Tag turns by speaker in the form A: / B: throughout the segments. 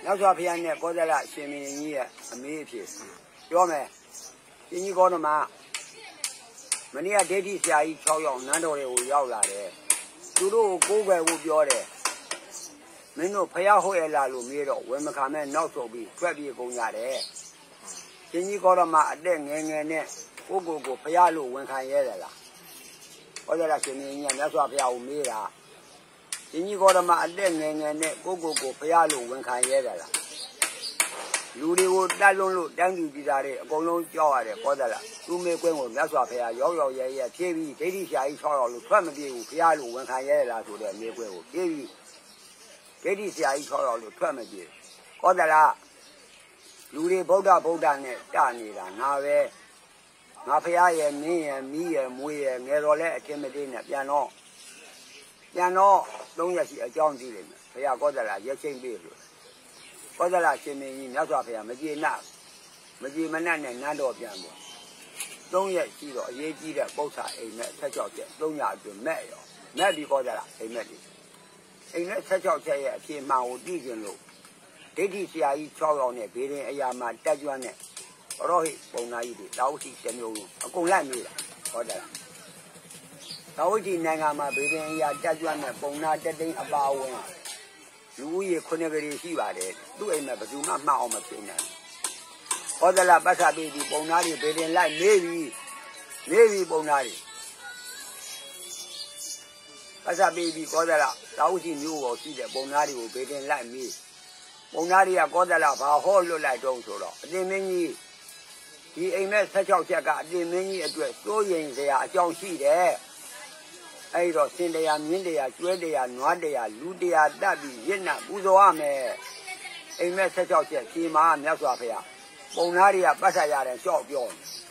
A: နောက်စွာဖျားနဲ့ကောသလရှင်မင်းကြီးရဲ့အမေအဖြစ်ပြောမယ်ရှင်ကြီးကောဓမမနေ့ကဒိဋ္ဌိဆရာကြီး6ယောက်နန်းတော်တွေကိုရောက်လာတယ်သူတို့ကိုကိုးကွယ်ဖို့ပြောတယ်မင်းတို့ဖျားဟုတ်ရဲ့လားလို့မေးတော့ဝေမခါမဲ့နောက်ဆုတ်ပြီးထွက်ပြေးကုန်ရတယ်ရှင်ကြီးကောဓမအသက်ငယ်ငယ်နဲ့ကိုဖျားလို့ဝန်ခံရဲတယ်လားကောသလရှင်မင်းကြီးကမြတ်စွာဘုရားကိုမေးတာရှင်ကြီးကောဓမအသက်ငယ်ငယ်နဲ့ကိုဖျားလို့ဝန်ခံရဲတယ်လားလူတွေကိုတက်လွန်းလို့တန်းသူပြည်သားတွေအကုန်လုံးကြောက်ရတယ်ကောသလသူမေကွင်းကိုမြတ်စွာဘုရားရောက်ရဲဖြေးပြီးဒိဋ္ဌိဆရာကြီး6ယောက်လို့ထွက်မပြေဘူးဘုရားလို့ဝန်ခံရဲတယ်လားဆိုတဲ့မေကွင်းကိုဖြေးပြီးဒိဋ္ဌိဆရာကြီး6ယောက်လို့ထွက်မပြေကောသလလူတွေဗုဒ္ဓနဲ့တနေတာငါပဲငါဖျားရဲ့မင်းရဲ့မိရဲ့မွေးရဲ့ငယ်တော်လဲအချင်းမသေးနဲ့ပြန်တော့3ရက်ရှိအကြောင်းကြည့်လိမ့်မယ်ဘုရားကောသလရက်ချင်းပြေလို့ကောသလရှင်မင်းကြီးမြတ်စွာဘုရားမကြေနပ်နဲ့နန်းတော်ပြန်ပေါ်3ရက်ရှိတော့အရေးကြီးတဲ့ပု္ပ္ပာအိမ်နဲ့16ချက်300အတွင်းမဲ့ပြီးကောသလအိမ်နဲ့16ချက်ရဲ့အဖြစ်မှန်ကိုသိကျင်လို့ဒိဋ္ဌိဆရာကြီး6ယောက်နဲ့ဘေးရင်အရာမှာတက်ကြွနဲ့ရောဟိပုံနာကြီးတွေတာဝတိ7မျိုးလုံးအကုန်လိုက်နေတာဟောတယ်တာဝတိနိုင်ငံမှာဘေးရင်အရာတက်ကြွနဲ့ပုံနာတသိန်းအပါဝင်လူဦးရေ9ကလေးရှိပါတယ်သူ့အိမ်မှာဘယ်သူမှမှတ်အောင်မဖြစ်နိုင်ဟောတယ်ပတ်စာပြီးဒီပုံနာတွေဘေးရင်လိုက်မေးပြီးပုံနာတွေပတ်စာပြီးကောသလတာဝတိမျိုးပေါ်ရှိတဲ့ပုံနာတွေကိုဘေးရင်လိုက်မေးပုံနာတွေကကောသလဘာဟောလွတ်လိုက်တော့ဆိုတော့အတင်မင်းကြီးဒီအိမ်မဲ့16ချက်ကအတင်မင်းကြီးအတွက်စိုးရင်စရာအကြောင်းရှိတယ်အဲ့တော့စင်တရားမြင်းတရားကျွဲတရားနွားတရားလူတရားတတ်ပြီးရင့်နာပူဇော်ရမယ်အိမ်မဲ့16ချက်ဒီမှာမြတ်စွာဘုရားပုံနာတွေကပတ်ဆက်ရတယ်လျှော့ပြော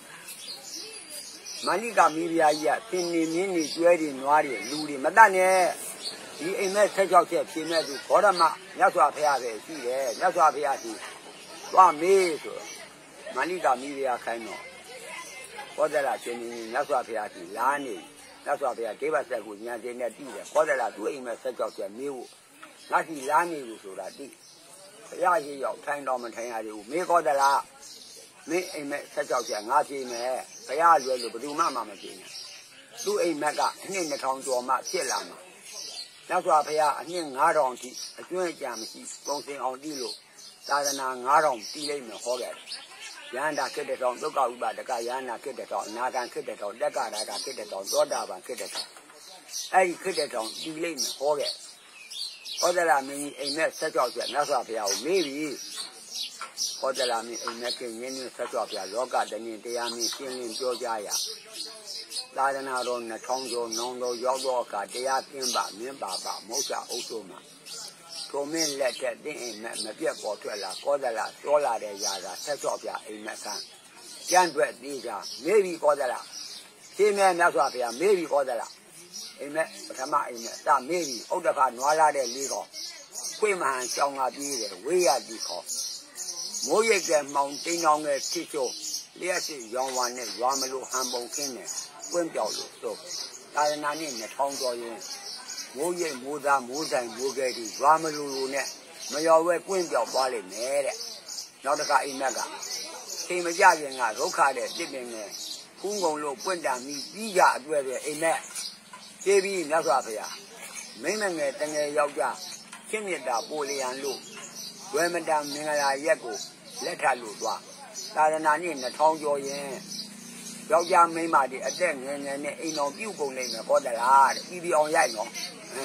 A: မဏိကမိဖုရားကြီးကစင်နေမြင်းတွေကျွဲတွေနွားတွေလူတွေမတတ်နဲ့ဒီအိမ်မဲ့16ချက်ဖြေမဲ့သူဘောဓမမြတ်စွာဘုရားပဲရှိတယ်မြတ်စွာဘုရားဒီသွားမေးဆိုမဏိကမိဖုရားခိုင်းတော့ကောသလရှင်ကြီးမြတ်စွာဘုရားဒီလားနေမြတ်စွာဘုရားဒေဝဆက်ကိုညာတင်နဲ့တည်တယ်ကောသလသူ့အိမ်မဲ့16ချက်မေးဖို့ငါဒီလားနေလို့ဆိုတာတည်ဘုရားကြီးရောက်ထိုင်တော်မထိုင်ရသေးဘူးမေးကောသလမင်းအိမ်မဲ့16ချက်ငါပြေးမယ်ဘုရားလွယ်လို့ဘယ်သူမှမပြေးနဲ့သူ့အိမ်မက်ကအနှစ်2000ကျော်မှဖြစ်လာမှာမြတ်စွာဘုရားအနှစ်9000ထိအကျွမ်းအကြံမရှိပုံစံအောင်တည်လို့သာသနာ9000တည်လိမ့်မယ်ဟောခဲ့တယ်ယန္တာခေတ္တတော်ဒုက္ခဥပါဒကယန္တာခေတ္တတော်အနာဂံခေတ္တတော်တက္ကရာဂခေတ္တတော်သောတာပန်ခေတ္တတော်အဲ့ဒီခေတ္တတော်တည်လိမ့်မယ်ဟောခဲ့ဟောသလမင်းကြီးအိမ်နဲ့16ချက်မြတ်စွာဘုရားကိုမေးပြီးဟောသလမင်းအိမ်နဲ့ကင်းရင်းနဲ့ဆက်စွာဘုရားလောကတဏှင်တရားမင်းရှင်းလင်းပြောကြရသာသနာတော်2000ကျော်နောင်တော်ရောက်တော့အခါတရားကျင်းပါမြင်းပါမုတ်ချအုပ်စုမှာကိုမင်းလက်တဲ့တင်းအိမ်မက်မပြတ်ပေါ်ထွက်လာကောသလတောလာတဲ့ຢာသာဆက်စော့ပြအိမ်မက်ဆန်းကျန်းတွက်သေးကြမေးပြီးကောသလရှင်းမြတ်စွာဘုရားမေးပြီးကောသလအိမ်မက်ပထမအိမ်မက်စမေးပြီးဥဒ္ဒဖနွားလာတဲ့လေးကောင်ခွေးမဟန်ရှောင်းလာပြေးတယ်ဝေးရတီခေါ်မိုးရိပ်ကမှောင်တိန်အောင်ငယ်ဖြစ်ချိုးလျှက်စစ်ရောင်ဝါနဲ့ရွာမလို့ဟန်ပုံခင်းတယ်ကွင်းပြောက်လို့သို့သာသနာနဲ့2000ကျော်ရင်မိုးရိပ်မိုးသားမိုးဆိုင်မိုးကဲဒီရွာမလို့နဲ့မရော်ဝဲကွင်းပြောက်သွားလိမ့်မယ်တဲ့နောက်တစ်ခါအိမ်မက်ကချိန်မကြခင်ကဒုက္ခတဲ့တစ်ပင်ငယ်ခုံကုန်လို့ပွင့်တံပြီးပြီးကြအတွက်ပဲအိမ်မက်ခြေပြီးမြတ်စွာဘုရားမိမငယ်တငယ်ယောက်ျားချင်းမြတ်တာပိုလျံလို့ဝဲမတံမင်္ဂလာရက်ကိုလက်ထပ်လို့သွားသာသနာနဲ့2000ကျော်ရင်ယောက်ျားမိန်းမတွေအသက်ငယ်ငယ်နဲ့အိမ်တော်ပြုတ်ကုန်နေမယ်ဟောတလားတဲ့ပြီးအောင်ရိုက်နော်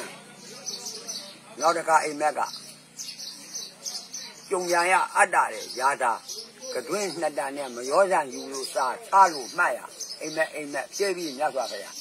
A: နောက်တစ်ခါအိမ်မက်ကကြုံရရအတ္တတဲ့ယာသာကတွင်းနှစ်တန်နဲ့မရောစံယူလို့စားချလို့မှတ်ရအိမ်မက်ပြည့်ပြီးမြတ်စွာဘုရား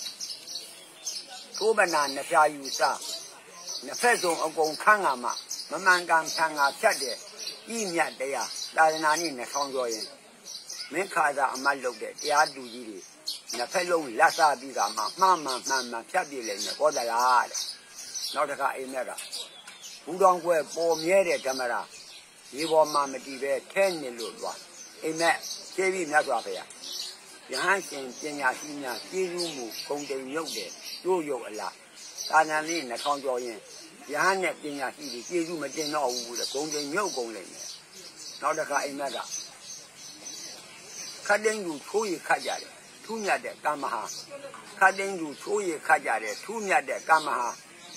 A: သိုးမနာနှစ်ဖြာယူစားနှစ်ဖက်ဆုံးအကုန်ခန်းကမှမမှန်ကန်ဆံငါဖြတ်တဲ့ဤမြတ်တရားသာသနာနဲ့2000ကျော်ရင်မင်းခါသာအမတ်လုပ်တဲ့တရားသူကြီးတွေနှစ်ဖက်လုံးလက်စားပြီးကမှမှန်ဖြတ်ပြလိုက်မယ်ဟောတလားတဲ့နောက်တစ်ခါအိမ်မက်ကဘူတော်ကွယ်ပေါ်မြဲတဲ့ဓမ္မရာဒီပေါ်မှာမတည်ပဲထဲနေလို့သွားအိမ်မက်ခြေပြီးမြတ်စွာဘုရားယဟန်ရှင်ပညာရှိများကျေးဇူးမှုဂုဏ်တိမ်မြုပ်တယ်တို့ရုပ်အလားသာသနာနဲ့2000ကျော်ရင် Yahanet in a city, give you a dinner with a golden milk only. Now the guy in Mega. Cutting you 2 years Kajare, 2 years de Gamaha. Cutting you 2 years Kajare, 2 years de Gamaha.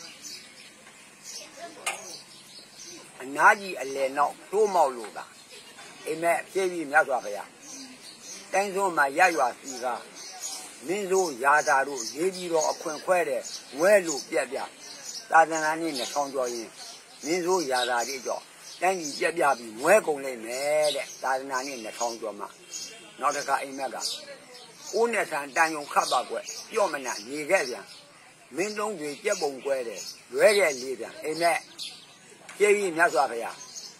A: And Nadi a Leno, 2 more Luga. A map, Heavy Nazavaya. Thanks on my Yaya Figa. Minzo Yadaru, Yediro of Quenquere, Welu Yabia. Tadanani in the conjoin. Minzo Yadarijo. Then you Yabi, Wegole made Tadanani in the conjoma. Not a guy in Mega. Unes and Daniel Kabagwe, Yomana, Nigeria. Mindong with Jabon Guere, Guere Libya, Amen. Heavy Nazavaya.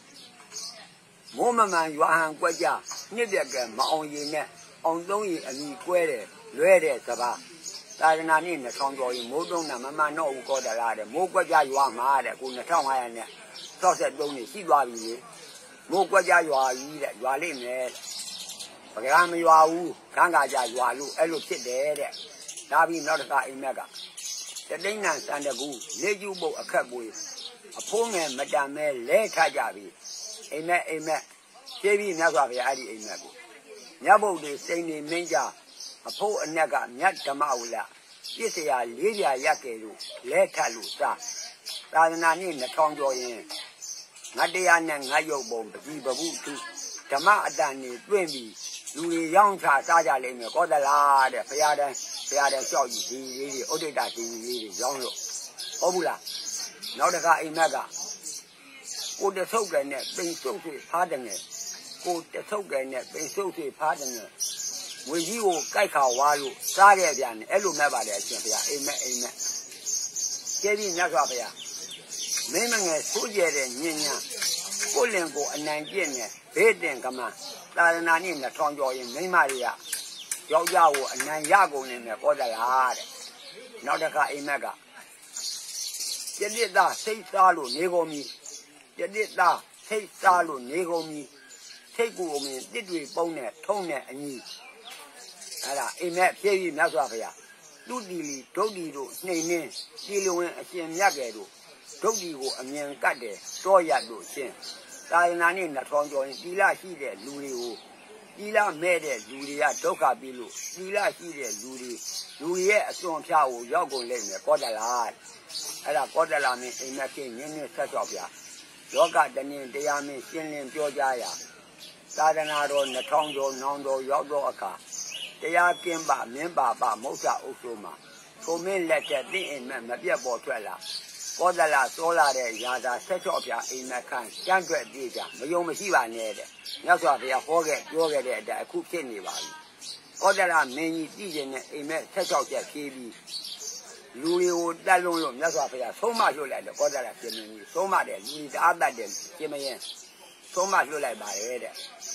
A: Momaman Yuan Guaja, Nibiaga, Maon on Dongi and Guere. Ready, Saba. Tadanani in the congo in Modona, Mamma no go the ladder, Mogaja you are mad, Gunatong and Saucer Doni, Sibabi. Mogaja you are either, you are lame. Pagami you are woo, Kangaja you are Elu sit there. Davi not a guy in Mega. The Dinas and the goo, lay you boat a cup with a poor man, Madame Le Kajabi. Amen, amen. Javi Nagavi, Adi Imago. Yabo de Saint Menja. A poor nega, Nyatamaula. This is a Lydia Yakeru, Letalu, Sa. Tadanani in the congo in. Nadian and Nayobo, Babu, Tama Adani, Twimby, Louis Young Saja Lane, Godala, the Fiada, Shaw, the Odeda, the Young Obula. Not a guy in Mega. Put the token net, being so to pardon it. Put the token net, being so to pardon it. With you, Kaika Walu, Sarian, Elu Mabada, amen, amen. Getting Nazavia. Maming a soldier and Nina, Polengo and Nigeria, Beden Kama, Tadanani in the Tongo in Maymaria, Yoyao and Nanyago in the Kodalad. Not a car in Mega. You did that, say Salu, Negomi. You did that, say Salu, Negomi. Take woman, did we bone, tone, and ye. Amen, Heavy Nazavia. Dudili, Todido, Name, Silo and Siem Yagado, Todigo and Yan Kade, Soyado, Shem. Tadanani in the Tongo in Dila Hide, Lulio. Dila Mede, Lulia, Toka Bilu, Dila Hide, Lulia, Son Chao, Yago Lane, Kodala. Ada Kodala me, Amen, Yen Satopia. Yoga, the name, Diami, Shin, Georgia. Tadanado, Natongo, Nondo, Yogo Aka. They are Kimba, Mimba, Mosa, Osuma. So men let that be in Mabia Botrella. Kodala, Sola, Yada, Setopia, in Macan, Sandra Dija, Mayoma Siva Ned. Nasavia, forget, Yoga, that cook any value. Kodala, many Dijan, Amen, Setopia, TV. Louis, Dalon, Nasavia, so much you like the Kodala, so much, you need other than Kimayan. So much you like my head.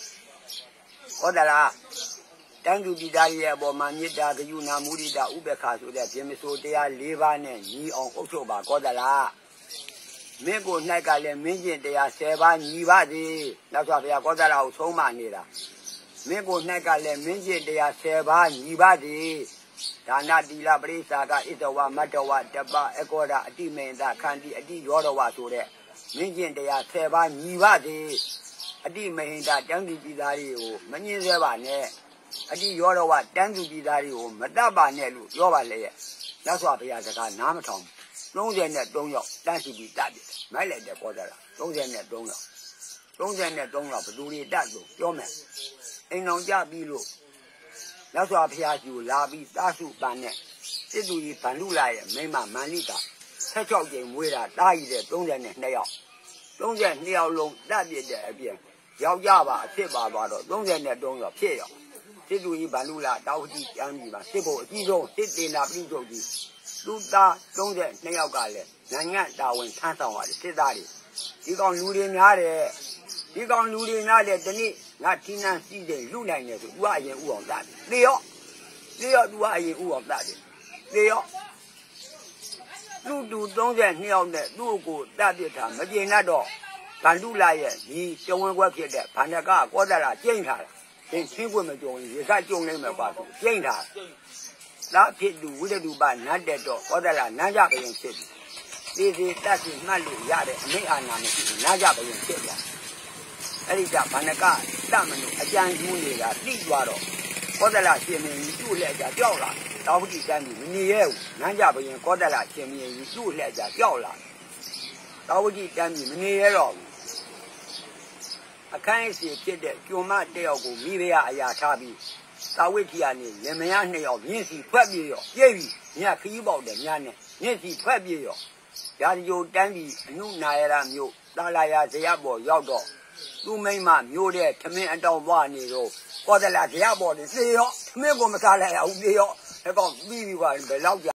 A: Kodala. Thank you, Didaria, Bomanita, the Yuna Murida, Ubeka, so that Jemiso, they are living ye on October, Kodala. Mego Nagale, Minjin, they are 7 Yivadi. That's what they are Kodala, so manira. Mego Nagale, Minjin, they are 7 Yivadi. Tana di la Brisa, Itawa, Matawa, Taba, Ecoda, Dimen, that candy, a D. Yodawa, so there. Minjin, they are 7 Yivadi. A Dimen, that young Didario, Manizavane. Adi Yorawa, Dandu Bidario, Madaba Nelu, Yovale. That's what we are the Namatom. Don't then that don't know, that's to be that. My lady, Kodala. Don't then that don't know. Don't then that don't know, but do it that, your man. Ain't no job below. That's what we are you, Labi, Dasu Banet. Did we Panula, Mema, Manita. Catch out game with a die there, don't then nail. Don't then nail long, that did there again. Yawa, Tiba, don't then that don't know, Pay. Sidui Balula, Dawdi, Yamiba, Sibo, Zizo, Sidney Labizogi, Luda, Donde, Neogale, Nanya, Darwin, Tantawa, Sidari. You can't lose in Yare. You can't lose in Yare, the knee, Latina, Side, Luna, you are in Uo that. They are do I in Uo that. They are. Do don't get near that, do go that time, Madinado, Pandula, he don't work here, Panaga, Guadala, Jenga. Then two women doing, you got your name about Jenga. That pit do, would do by not that dog, Guadala, Naja, and City. သေးသေးတက်စီမှတ်လို့ရတဲ့အမိအာနာမရှိဘူးနားကြဘရင်ဖြစ်သွားအဲ့ဒီကဘာနကတမလို့အကြံကျူးနေတာတိသွားတော့ကောသလရှင်မင်းကြီးသူ့လက်ကြကြောက်လာတာဝတိတန်းကြီးမနေရဲဘူးနားကြဘရင်ကောသလရှင်မင်းကြီးသူ့လက်ကြကြောက်လာတာဝတိတန်းကြီးမနေရဲတော့ဘူးအခန်းအစီဖြစ်တဲ့ကျွန်းမတယောက်ကိုမိဖုရားအရာထားပြီးတာဝတိကနေလင်မယား2ယောက်မြင့်စီဖွက်ပြေးရောပြေးပြီးညခီးပေါက်တယ်ညနဲ့မြင့်စီဖွက်ပြေးရောရာဇဂိုတန်းပြီးအနုနာယရမြို့တာလာယာဇယပေါ်ရောက်တော့သူ့မိမမျိုးတဲ့ထမင်းအတောင်သွားနေတော့ကောသလဇယပေါ်နေသေရောထမင်းကိုမစားလိုက်ရဘူးသေရောအဲ့ကောင်ပြီးပြီကဘယ်လောက်